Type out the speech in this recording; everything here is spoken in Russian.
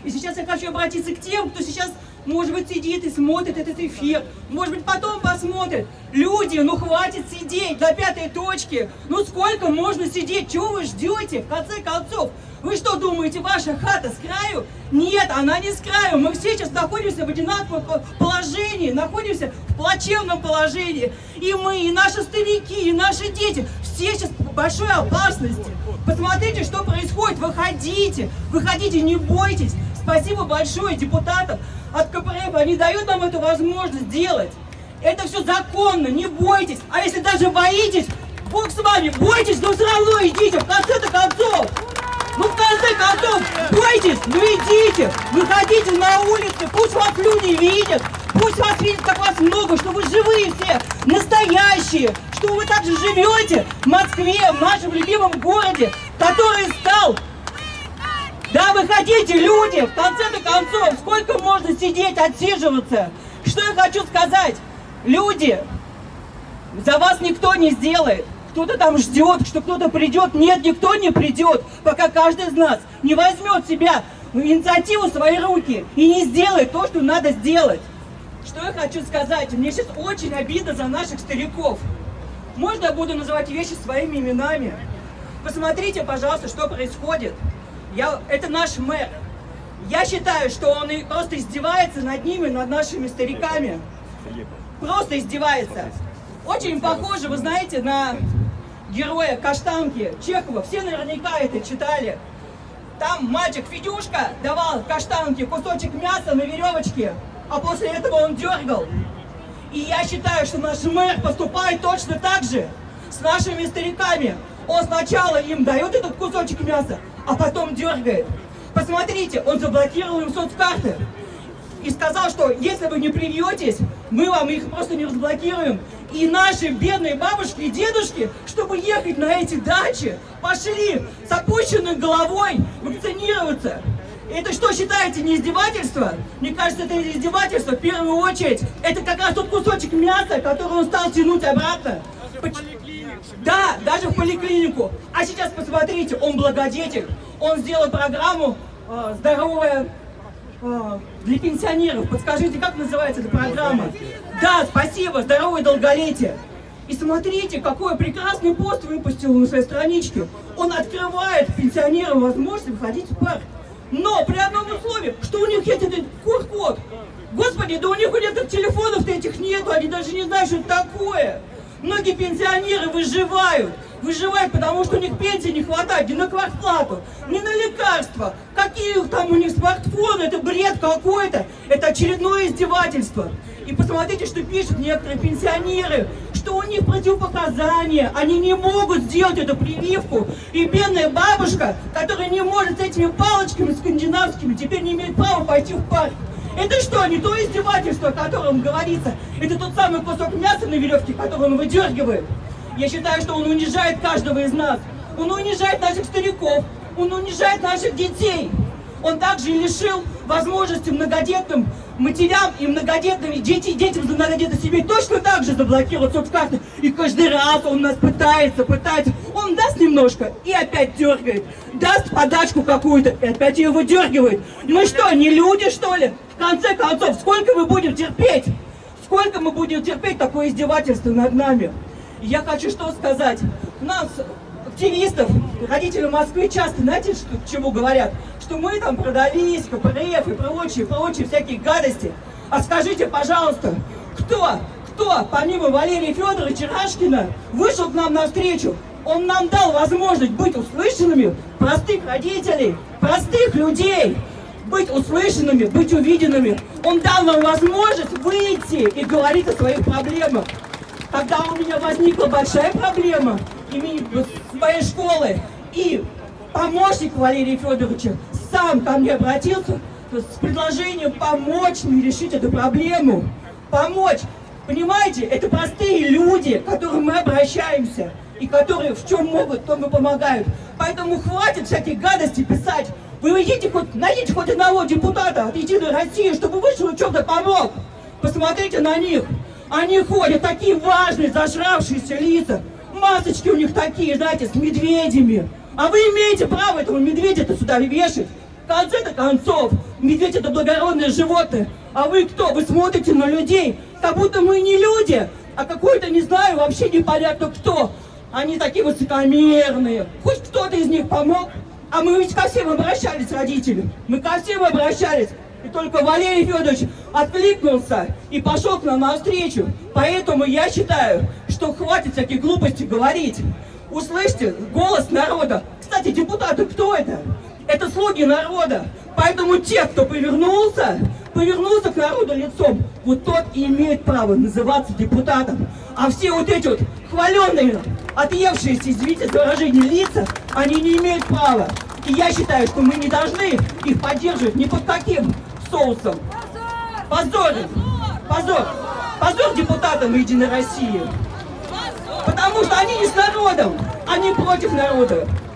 И сейчас я хочу обратиться к тем, кто сейчас, может быть, сидит и смотрит этот эфир. Может быть, потом посмотрит. Люди, ну хватит сидеть до пятой точки. Ну сколько можно сидеть? Чего вы ждете? В конце концов, вы что думаете, ваша хата с краю? Нет, она не с краю. Мы все сейчас находимся в одинаковом положении, находимся в плачевном положении. И мы, и наши старики, и наши дети, все сейчас в большой опасности. Посмотрите, что происходит. Выходите, выходите, не бойтесь. Спасибо большое депутатам от КПРФ. Они дают нам эту возможность делать. Это все законно, не бойтесь. А если даже боитесь, Бог с вами, бойтесь, но все равно идите, в конце-то концов. Ну, в конце концов, бойтесь, ну идите, выходите на улицы, пусть вас люди видят, пусть вас видят, как вас много, что вы живые все, настоящие, что вы также живете в Москве, в нашем любимом городе, который стал... Да, выходите, люди, в конце-то концов, сколько можно сидеть, отсиживаться? Что я хочу сказать? Люди, за вас никто не сделает. Кто-то там ждет, что кто-то придет. Нет, никто не придет, пока каждый из нас не возьмет себя инициативу в свои руки и не сделает то, что надо сделать. Что я хочу сказать? Мне сейчас очень обидно за наших стариков. Можно я буду называть вещи своими именами? Посмотрите, пожалуйста, что происходит. Это наш мэр. Я считаю, что он просто издевается над ними, над нашими стариками. Просто издевается. Очень похоже, вы знаете, на героя Каштанки Чехова. Все наверняка это читали. Там мальчик Федюшка давал Каштанке кусочек мяса на веревочке, а после этого он дергал. И я считаю, что наш мэр поступает точно так же с нашими стариками. Он сначала им дает этот кусочек мяса, а потом дергает. Посмотрите, он заблокировал им соцкарты. И сказал, что если вы не привьетесь, мы вам их просто не разблокируем. И наши бедные бабушки и дедушки, чтобы ехать на эти дачи, пошли с опущенной головой вакцинироваться. Это что, считаете, не издевательство? Мне кажется, это издевательство в первую очередь. Это как раз тот кусочек мяса, который он стал тянуть обратно. Да, даже в поликлинику. А сейчас посмотрите, он благодетель. Он сделал программу «Здоровая для пенсионеров». Подскажите, как называется эта программа? Да, спасибо, «Здоровое долголетие». И смотрите, какой прекрасный пост выпустил на своей страничке. Он открывает пенсионерам возможность выходить в парк. Но при одном условии, что у них есть этот QR-код. Господи, да у них этих телефонов-то этих нету, они даже не знают, что это такое. Многие пенсионеры выживают. Выживают, потому что у них пенсии не хватает ни на квартплату, ни на лекарства. Какие там у них смартфоны, это бред какой-то. Это очередное издевательство. И посмотрите, что пишут некоторые пенсионеры, что у них противопоказания, они не могут сделать эту прививку. И бедная бабушка, которая не может с этими палочками скандинавскими, теперь не имеет права пойти в парк. Это что, не то издевательство, о котором говорится? Это тот самый кусок мяса на веревке, который он выдергивает. Я считаю, что он унижает каждого из нас. Он унижает наших стариков, он унижает наших детей. Он также и лишил возможности многодетным матерям и многодетным детям за многодетной семьей точно так же заблокировать соцкарты. И каждый раз он нас пытается. Он даст немножко и опять дергает. Даст подачку какую-то и опять ее выдергивает. Мы что, не люди, что ли? В конце концов, сколько мы будем терпеть? Сколько мы будем терпеть такое издевательство над нами? И я хочу что сказать. Нас, активистов, родители Москвы часто, знаете, к чему говорят? Что мы там продались, КПРФ и прочие всякие гадости. А скажите, пожалуйста, кто, помимо Валерия Федоровича Рашкина, вышел к нам навстречу? Он нам дал возможность быть услышанными, простых родителей, простых людей, быть услышанными, быть увиденными. Он дал нам возможность выйти и говорить о своих проблемах. Когда у меня возникла большая проблема с моей школы, и помощник Валерия Федоровича сам ко мне обратился с предложением помочь мне решить эту проблему. Помочь. Понимаете, это простые люди, к которым мы обращаемся, и которые в чем могут, то мы помогают. Поэтому хватит всяких гадостей писать. Вы найдите хоть одного депутата от «Единой России», чтобы вышел и чем-то помог. Посмотрите на них. Они ходят, такие важные, зажравшиеся лица. Масочки у них такие, знаете, с медведями. А вы имеете право этого медведя-то сюда вешать. В конце-то концов, медведь это благородное животное. А вы кто? Вы смотрите на людей, как будто мы не люди, а какой-то, не знаю, вообще непонятно кто. Они такие высокомерные. Хоть кто-то из них помог. А мы ведь ко всем обращались, родители. Мы ко всем обращались. И только Валерий Федорович откликнулся и пошел к нам навстречу. Поэтому я считаю, что хватит всяких глупостей говорить. Услышьте голос народа. Кстати, депутаты кто это? Это слуги народа. Поэтому те, кто повернулся к народу лицом, вот тот и имеет право называться депутатом. А все вот эти вот хваленные, отъевшиеся, извините за выражение, лица, они не имеют права. И я считаю, что мы не должны их поддерживать ни под каким соусом. Позор! Позор! Позор депутатам Единой России! Потому что они не с народом, они против народа.